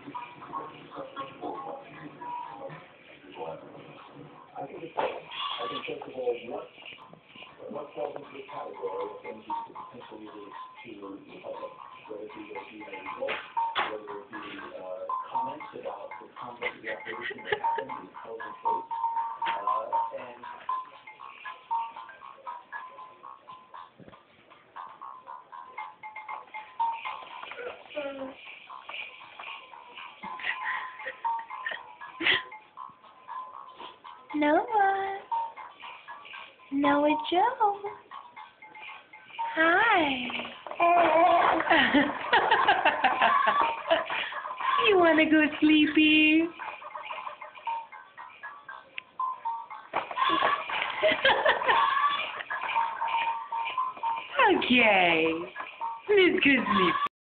I think first of all, what falls into the category of things you could potentially release to the public, whether it be your DNA results, whether it be comments about the conduct of the operation that happened, the intelligence case, and Noah. Noah Joe. Hi. You want to go sleepy? Okay. Let's go sleep.